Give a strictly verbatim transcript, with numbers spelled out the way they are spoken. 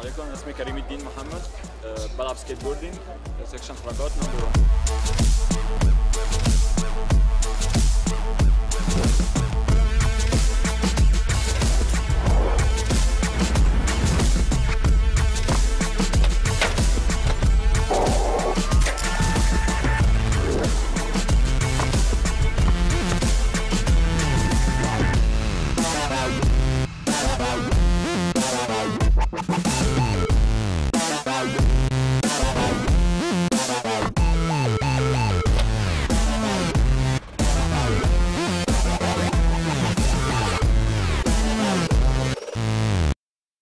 عليكم، أنا اسمي كريم الدين محمد، أه بلعب سكيت بوردينج سكشن حركات نمبر واحد.